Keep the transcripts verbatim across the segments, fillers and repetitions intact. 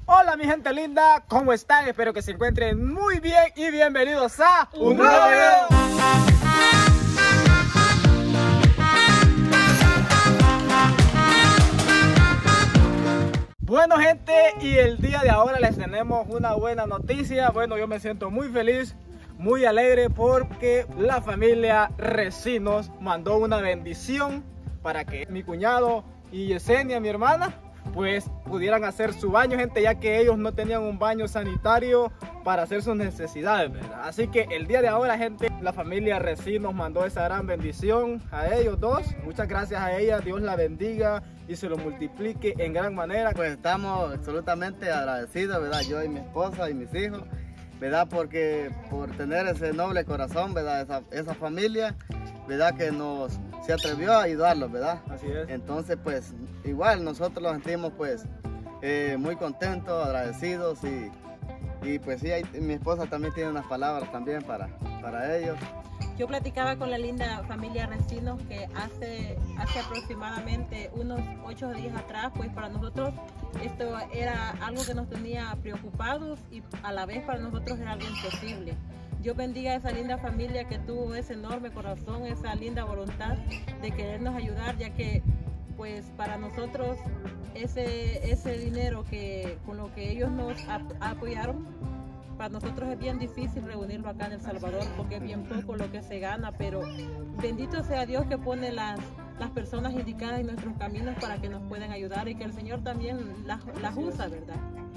Hola mi gente linda, ¿cómo están? Espero que se encuentren muy bien y bienvenidos a un nuevo video. Bueno gente, y el día de ahora les tenemos una buena noticia. Bueno, yo me siento muy feliz, muy alegre porque la familia Recinos mandó una bendición para que mi cuñado y Yesenia, mi hermana, pues pudieran hacer su baño, gente, ya que ellos no tenían un baño sanitario para hacer sus necesidades, ¿verdad? Así que el día de ahora, gente, la familia Recinos mandó esa gran bendición a ellos dos. Muchas gracias a ella, Dios la bendiga y se lo multiplique en gran manera. Pues estamos absolutamente agradecidos, ¿verdad? Yo y mi esposa y mis hijos, ¿verdad? Porque por tener ese noble corazón, ¿verdad? Esa, esa familia, ¿verdad? Que nos se atrevió a ayudarlos, ¿verdad? Así es. Entonces, pues, igual nosotros los sentimos, pues, eh, muy contentos, agradecidos y, y pues sí, ahí, mi esposa también tiene unas palabras también para, para ellos. Yo platicaba con la linda familia Recinos que hace, hace aproximadamente unos ocho días atrás, pues para nosotros esto era algo que nos tenía preocupados y a la vez para nosotros era algo imposible. Dios bendiga a esa linda familia que tuvo ese enorme corazón, esa linda voluntad de querernos ayudar, ya que pues para nosotros ese, ese dinero que con lo que ellos nos apoyaron, para nosotros es bien difícil reunirlo acá en El Salvador porque es bien poco lo que se gana, pero bendito sea Dios que pone las, las personas indicadas en nuestros caminos para que nos puedan ayudar y que el Señor también las, las usa, ¿verdad?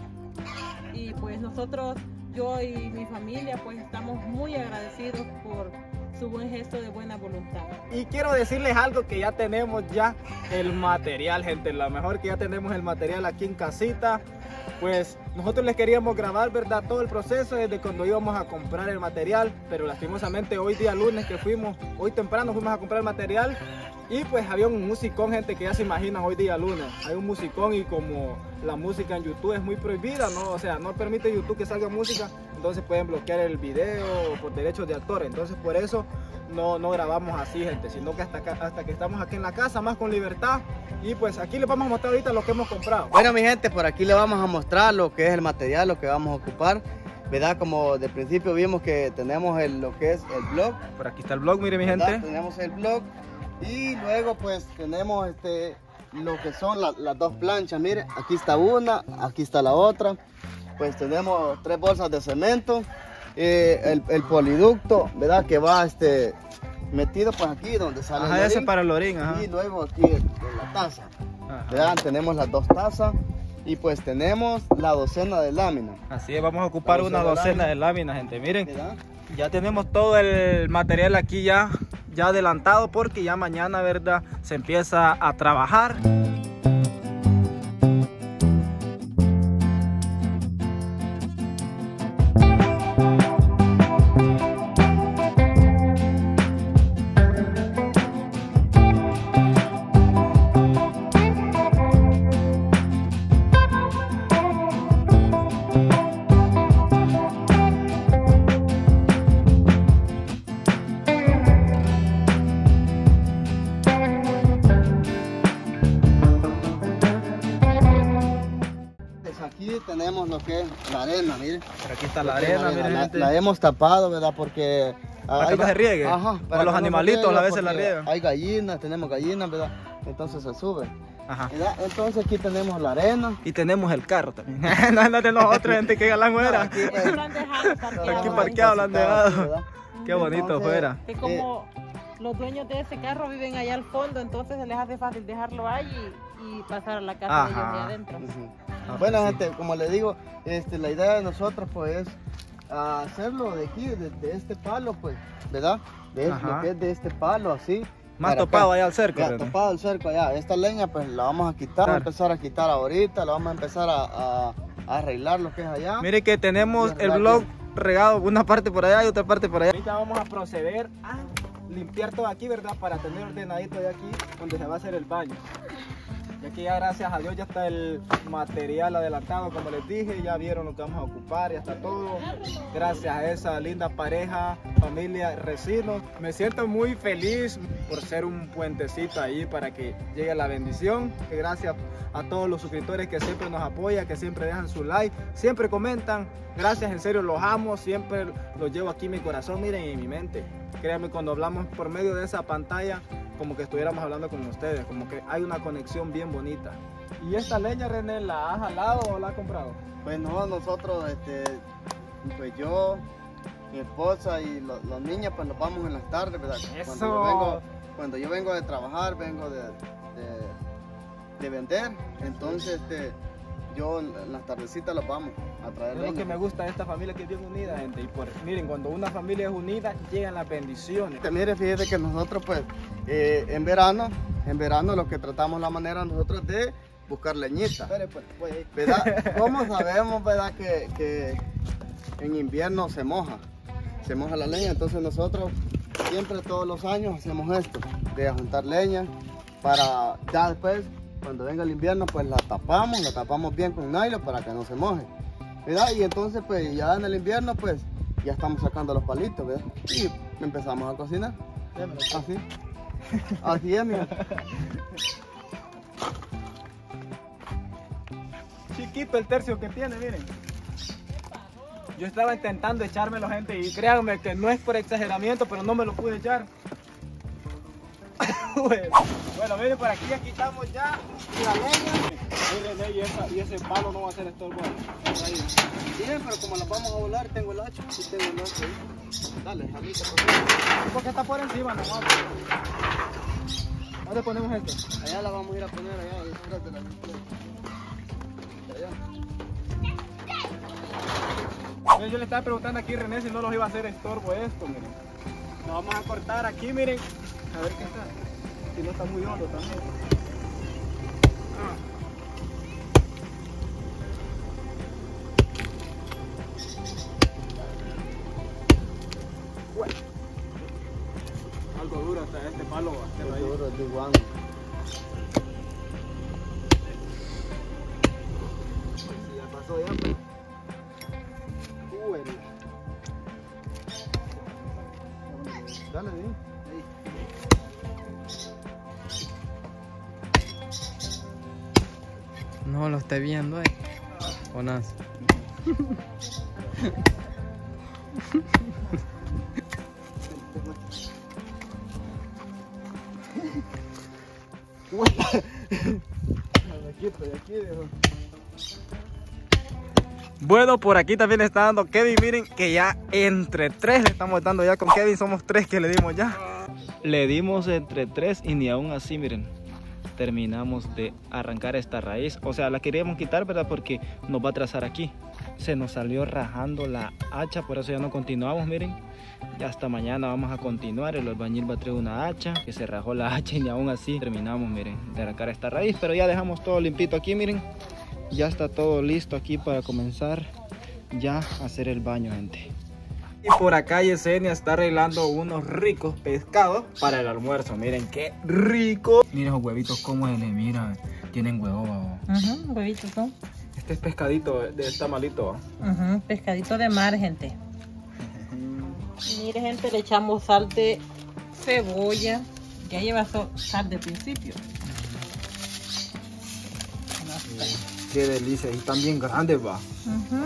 Y pues nosotros, yo y mi familia, pues estamos muy agradecidos por su buen gesto de buena voluntad. Y quiero decirles algo, que ya tenemos ya el material, gente. Lo mejor que ya tenemos el material aquí en casita. Pues nosotros les queríamos grabar, ¿verdad? Todo el proceso desde cuando íbamos a comprar el material, pero lastimosamente hoy día lunes que fuimos, hoy temprano fuimos a comprar el material y pues había un musicón, gente, que ya se imaginan hoy día lunes. Hay un musicón y como la música en YouTube es muy prohibida, ¿no? O sea, no permite YouTube que salga música, entonces pueden bloquear el video por derechos de autor. Entonces por eso no, no grabamos así, gente, sino que hasta, acá, hasta que estamos aquí en la casa, más con libertad. Y pues aquí les vamos a mostrar ahorita lo que hemos comprado. Bueno mi gente, por aquí les vamos a mostrar lo que es el material, lo que vamos a ocupar, ¿verdad? Como de principio vimos que tenemos el, lo que es el blog. Por aquí está el blog, mire mi ¿verdad? gente. Tenemos el blog y luego pues tenemos este, lo que son la, las dos planchas, mire, aquí está una, aquí está la otra. Pues tenemos tres bolsas de cemento, eh, el, el poliducto, ¿verdad? Que va este, metido pues aquí donde sale ajá, el lorín, ese para el lorín, ajá. Y luego aquí en la taza, ¿verdad? Tenemos las dos tazas y pues tenemos la docena de láminas. Así es, vamos a ocupar una docena de láminas, gente. Miren, ¿verdad? Ya tenemos todo el material aquí ya, ya adelantado porque ya mañana, ¿verdad? Se empieza a trabajar. Aquí tenemos lo que es la arena, miren. Pero aquí está la arena, miren, la, gente. la hemos tapado, ¿verdad? Porque para que no se riegue. Ajá, para los animalitos a veces la riegan. Hay gallinas, tenemos gallinas, ¿verdad? Entonces se sube. Ajá. ¿Verdad? Entonces aquí tenemos la arena. Y tenemos el carro también. No es de nosotros, gente, que galán fuera. Aquí, pues, Lo han dejado parqueado. Aquí parqueado lo han dejado. ¿verdad? Qué bonito Entonces, fuera. Que como los dueños de ese carro viven allá al fondo, entonces se les hace fácil dejarlo ahí y, y pasar a la casa Ajá. de ellos de adentro. Sí. Ah, Bueno, pues sí. gente, como les digo, este, la idea de nosotros pues es ah, hacerlo de aquí, de, de este palo, pues, ¿verdad? De Ajá. lo que es de este palo, así. Más para topado acá. allá al cerco. Ya, René. topado el cerco allá. Esta leña pues la vamos a quitar, vamos a empezar a quitar ahorita, la vamos a empezar a, a, a arreglar lo que es allá. Mire que tenemos el blog regado, una parte por allá y otra parte por allá. Ahorita vamos a proceder a limpiar todo aquí, ¿verdad? Para tener ordenadito de aquí donde se va a hacer el baño. Y aquí ya gracias a Dios ya está el material adelantado, como les dije, ya vieron lo que vamos a ocupar, ya está todo. Gracias a esa linda pareja, familia Recinos. Me siento muy feliz por ser un puentecito ahí para que llegue la bendición. Que gracias a todos los suscriptores que siempre nos apoyan, que siempre dejan su like, siempre comentan. Gracias, en serio, los amo, siempre los llevo aquí en mi corazón, miren, y en mi mente. Créanme, cuando hablamos por medio de esa pantalla, como que estuviéramos hablando con ustedes, como que hay una conexión bien bonita. ¿Y esta leña, René, la has jalado o la has comprado? Pues no, nosotros, este, pues yo, mi esposa y lo, los niños, pues nos vamos en las tardes, ¿verdad? Eso. Cuando yo vengo, cuando yo vengo de trabajar, vengo de, de, de vender, entonces este, yo en las tardecitas los vamos a traer Es leña. lo que me gusta de esta familia, que es bien unida, gente. Y por, miren, cuando una familia es unida, llegan las bendiciones. Mire, fíjate que nosotros pues eh, en verano, en verano lo que tratamos la manera nosotros de buscar leñita. Espere, pues, voy ahí. ¿Verdad? ¿Cómo sabemos, verdad, que, que en invierno se moja? Se moja la leña, entonces nosotros siempre todos los años hacemos esto, de juntar leña para ya después, cuando venga el invierno, pues la tapamos, la tapamos bien con nylon para que no se moje, ¿verdad? Y entonces pues ya en el invierno pues ya estamos sacando los palitos, ¿verdad? Y empezamos a cocinar. Así. Así es, mira. Chiquito el tercio que tiene, miren. Yo estaba intentando echármelo, gente, y créanme que no es por exageramiento, pero no me lo pude echar. bueno, bueno, miren, por aquí ya quitamos ya la leña. Miren, y, esa, y ese palo no va a ser estorbo. Ahí. Bien, pero como las vamos a volar, tengo el hacha. Sí, tengo el hacha ahí. Dale, jalita. Porque está por encima nomás. ¿Dónde ponemos esto? Allá la vamos a ir a poner, allá detrás de la bicicleta. Allá. Miren, yo le estaba preguntando aquí a René si no los iba a hacer estorbo esto, miren. Nos vamos a cortar aquí, miren. A ver qué está. Si no está muy hondo también. Ah. Bueno. Algo duro hasta este palo. Hasta ahí. Duro, de guano. Si ya pasó ya, pues. Bueno. Dale, ahí. No lo estoy viendo, eh. Buenas. Aquí, estoy aquí, bueno, por aquí también le está dando Kevin. Miren que ya entre tres le estamos dando ya con Kevin. Somos tres que le dimos ya. Le dimos entre tres y ni aún así, miren, terminamos de arrancar esta raíz. O sea, la queríamos quitar, ¿verdad? Porque nos va a trazar aquí. Se nos salió rajando la hacha, por eso ya no continuamos, miren. Ya hasta mañana vamos a continuar. El albañil va a traer una hacha, que se rajó la hacha y ni aún así terminamos, miren, de arrancar esta raíz. Pero ya dejamos todo limpito aquí, miren. Ya está todo listo aquí para comenzar ya a hacer el baño, gente. Y por acá Yesenia está arreglando unos ricos pescados para el almuerzo. Miren qué rico. Miren los huevitos como le mira, tienen huevo. Uh-huh, huevitos, ¿no? Este es pescadito de esta malito. Uh-huh, pescadito de mar, gente. Mire, gente, le echamos sal de cebolla. Ya lleva so sal de principio. Qué delicia, y están bien grandes, va. Uh-huh.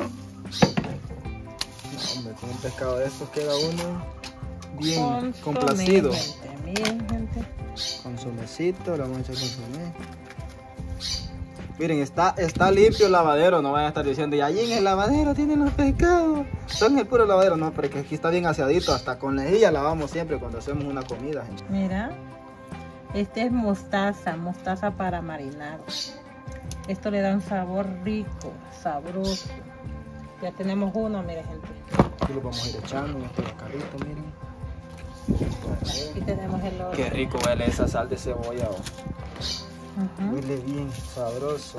No, hombre, con un pescado de estos queda uno bien Consomé, complacido. Gente, miren, gente. Consomecito, le vamos a echar consomé. Miren, está, está limpio el lavadero, no vayan a estar diciendo, y allí en el lavadero tienen los pescados. Son el puro lavadero, no, porque aquí está bien aseadito, hasta con lejilla lavamos siempre cuando hacemos una comida, gente. Mira, este es mostaza, mostaza para marinar. Esto le da un sabor rico, sabroso. Ya tenemos uno, miren, gente. Aquí lo vamos a ir echando en este carrito, miren. Aquí tenemos el otro. Qué rico huele esa sal de cebolla, oh. Uh-huh. Huele bien sabroso.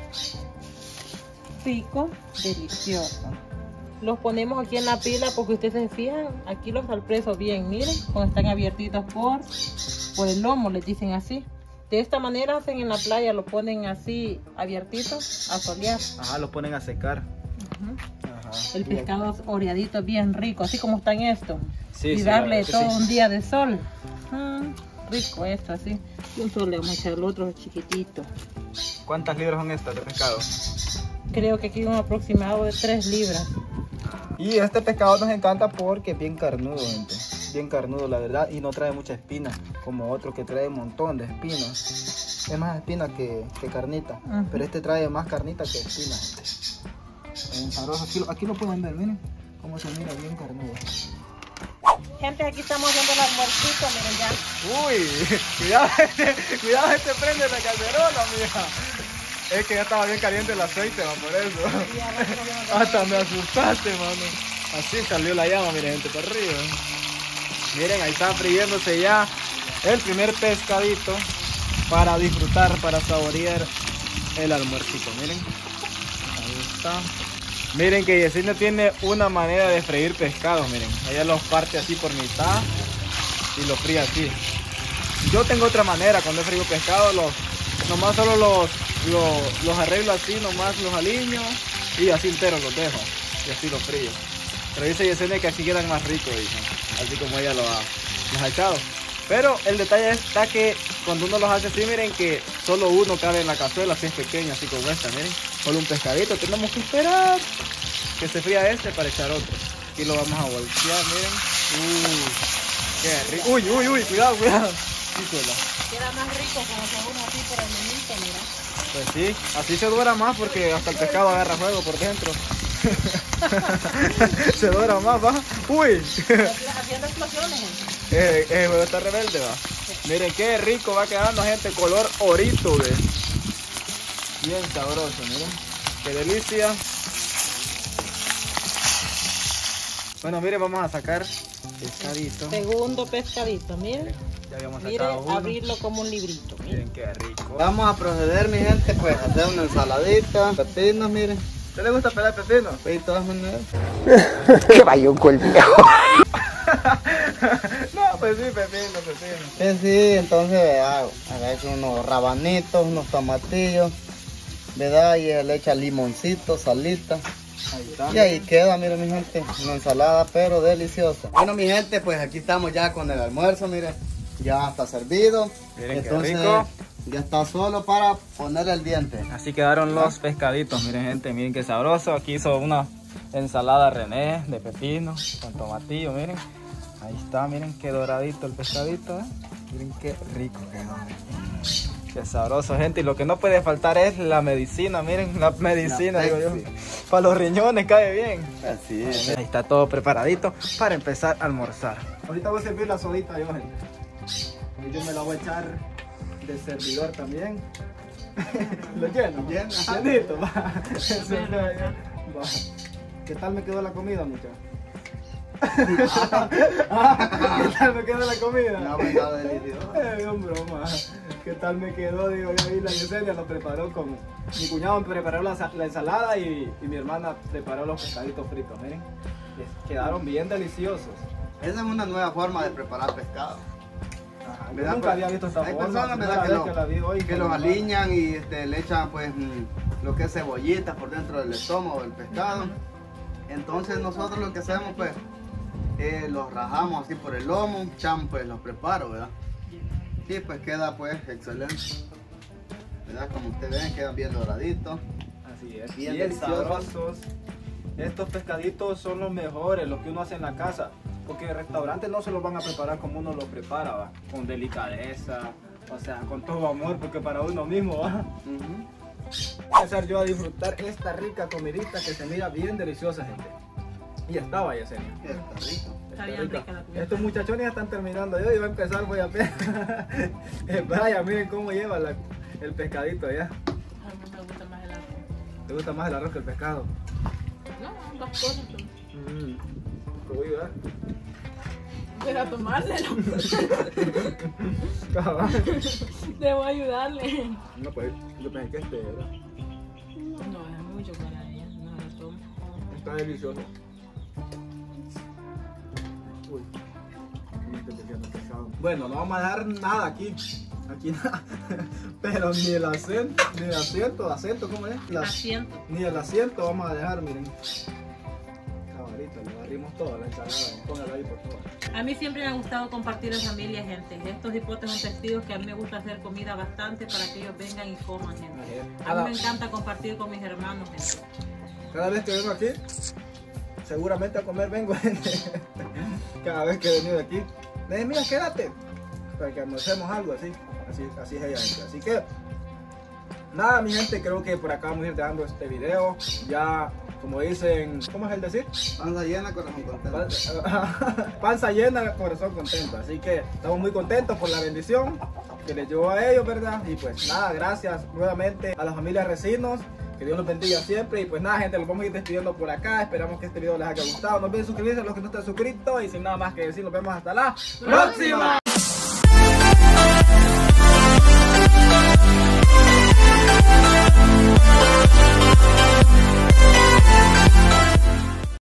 Rico, delicioso. Los ponemos aquí en la pila porque ustedes se fijan, aquí los alpresos bien, miren, cuando están abiertitos por, por el lomo, les dicen así. De esta manera hacen en la playa, lo ponen así abiertito a solear. Ajá, lo ponen a secar. Ujú. Ajá. El pescado oreadito bien rico, así como está en esto. Sí, y sí, darle la verdad que todo sí. un día de sol. Mm, rico esto, así. Y un sol le vamos a echar el otro chiquitito. ¿Cuántas libras son estas de pescado? Creo que aquí un aproximado de tres libras. Y este pescado nos encanta porque es bien carnudo, gente. Bien carnudo, la verdad, y no trae mucha espina, como otro que trae un montón de espinas. Es más espina que, que carnita, Ujú. pero este trae más carnita que espina, gente. Es sabroso. Aquí, lo- aquí lo pueden ver, miren cómo se mira bien carnudo. Gente, aquí estamos viendo el almuercito, miren ya. Uy, cuidado, este, cuidado, este prende la cacerola, mija. Es que ya estaba bien caliente el aceite, man, por eso. Y ahora sí nos vemos. Hasta me asustaste, mano. Así salió la llama, miren, gente, para arriba. Miren, ahí está friéndose ya el primer pescadito para disfrutar, para saborear el almuercito, miren. Ahí está. Miren que Yesenia tiene una manera de freír pescados, miren. Ella los parte así por mitad y los fríe así. Yo tengo otra manera, cuando he freído pescado, los, nomás solo los, los, los arreglo así, nomás los aliño y así enteros los dejo. Y así los frío. Pero dice Yesenia que así quedan más ricos, dice. Así como ella lo ha, los ha echado. Pero el detalle está que cuando uno los hace así, miren que solo uno cabe en la cazuela, así es pequeño, así como esta, miren. Solo un pescadito, tenemos que esperar que se fría este para echar otro. Aquí lo vamos a voltear, miren. Uy, qué rico. Uy, uy, uy, cuidado, cuidado. Híjola. Queda más rico como se uno así por el menito, mira. Pues sí, así se dura más porque hasta el pescado agarra fuego por dentro. Se dura más, va. Uy. Haciendo explosiones, gente. Eh, eh, juego está rebelde, va. Miren qué rico va quedando, gente, color orito, ve. Bien sabroso, miren. Qué delicia. Bueno, miren, vamos a sacar pescadito. Segundo pescadito, miren. Ya habíamos Miren, sacado uno. abrirlo como un librito. Miren. Miren qué rico. Vamos a proceder, mi gente, pues a hacer una ensaladita, pepinos, miren. ¿Te le gusta pelar pepino? Sí, de todas maneras. ¡Qué bayunco el viejo! No, pues sí, pepino, pepino. Sí, sí, entonces, ¿verdad? Agarra unos rabanitos, unos tomatillos, ¿verdad? Y le echa limoncito, salita. Ahí está. Y ahí queda, miren mi gente, una ensalada pero deliciosa. Bueno mi gente, pues aquí estamos ya con el almuerzo, miren, ya está servido. Miren qué Entonces rico. ya está solo para poner el diente. Así quedaron los pescaditos, miren gente, miren qué sabroso. Aquí hizo una ensalada René de pepino con tomatillo, miren. Ahí está, miren qué doradito el pescadito, ¿eh? Miren qué rico quedó. Qué sabroso, gente. Y lo que no puede faltar es la medicina, miren, la medicina, La digo yo. Pepsi. Para los riñones cae bien. Así es. Ahí está todo preparadito para empezar a almorzar. Ahorita voy a servir la sodita yo, gente. Y yo me la voy a echar de servidor también. Lo lleno. Lleno. Llenito, va. Va. ¿Qué tal me quedó la comida, muchachos? ¿Qué tal me quedó la comida? No, pues, está delicioso. Eh, un broma. ¿Qué tal me quedó? Digo yo, y la Yesenia lo preparó con... Mi cuñado me preparó la, la ensalada y, y mi hermana preparó los pescaditos fritos, miren. Les quedaron bien deliciosos. Esa es una nueva forma de preparar pescado. Ajá, yo ¿Verdad? nunca había visto esta Hay forma. personas, primera ¿verdad? que, vez lo, que la vi hoy que con los mi hermana. aliñan y este, le echan pues mm, lo que es cebollitas por dentro del estómago del pescado. Entonces nosotros lo que hacemos pues eh, los rajamos así por el lomo, cham pues los preparo, ¿verdad? Y pues queda pues excelente, ¿verdad? Como ustedes ven, quedan bien doraditos. Así es, Bien bien, sabrosos. sabrosos. Estos pescaditos son los mejores, los que uno hace en la casa. Porque en restaurantes no se los van a preparar como uno los prepara, ¿va? Con delicadeza, o sea, con todo amor, porque para uno mismo, ¿va? Ujú. Voy a empezar yo a disfrutar esta rica comidita que se mira bien deliciosa, gente. Y estaba, Yesenia. Está rico. Está bien rica la comida. Estos muchachones ya están terminando. Yo iba a empezar, voy a ver. El Brian, miren cómo lleva la- el pescadito ya. A mí me gusta más el arroz. ¿Te gusta más el arroz que el pescado? No, las cosas. Mm. Uy, ¿verdad? Pero a tomárselo. Cabal. Debo ayudarle. No, pues yo pensé que este, ¿verdad? No, es mucho para ella. No lo tomo. Está delicioso. Uy, me estoy metiendo pesado. Bueno, no vamos a dejar nada aquí. Aquí nada. Pero ni el acento, ni el asiento, acento, ¿cómo es? La- Asiento. Ni el asiento vamos a dejar, miren. Cabalito, le barrimos todo, la ensalada, póngalo ahí por favor. A mí siempre me ha gustado compartir en familia, gente. Estos hipotes son testigos que a mí me gusta hacer comida bastante para que ellos vengan y coman, gente. A Cada, mí me encanta compartir con mis hermanos, gente. cada vez que vengo aquí, seguramente a comer vengo, gente. Cada vez que he venido aquí, le dije, mira, quédate, para que almorcemos algo así, así, así es ella, gente. Así que, nada, mi gente, creo que por acá vamos a ir dejando este video. Ya, como dicen, ¿cómo es el decir? Panza llena, corazón contento. Pan- Panza llena, corazón contento. Así que estamos muy contentos por la bendición que les llevó a ellos, ¿verdad? Y pues nada, gracias nuevamente a la familia Recinos. Que Dios los bendiga siempre. Y pues nada, gente, los vamos a ir despidiendo por acá. Esperamos que este video les haya gustado. No olviden suscribirse a los que no están suscritos. Y sin nada más que decir, nos vemos hasta la próxima.